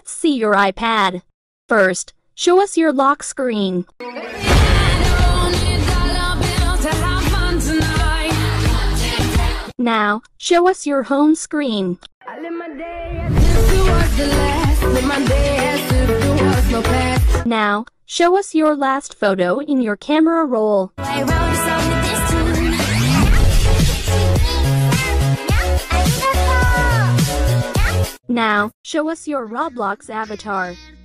Let's see your iPad. First, show us your lock screen. Now, show us your home screen. Now, show us your last photo in your camera roll. Now, show us your Roblox avatar.